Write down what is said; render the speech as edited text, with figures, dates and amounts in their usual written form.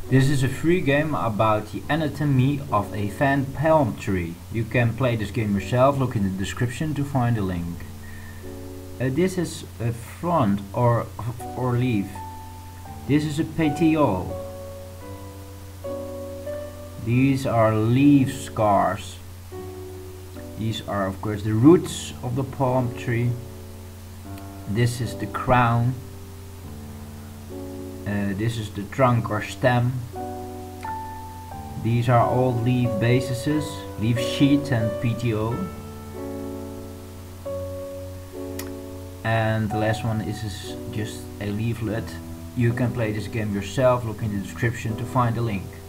This is a free game about the anatomy of a fan palm tree. You can play this game yourself, look in the description to find a link. This is a frond or leaf. This is a petiole. These are leaf scars. These are of course the roots of the palm tree. This is the crown. This is the trunk or stem. These are all leaf bases, leaf sheath and petiole. And the last one is just a leaflet. You can play this game yourself, look in the description to find the link.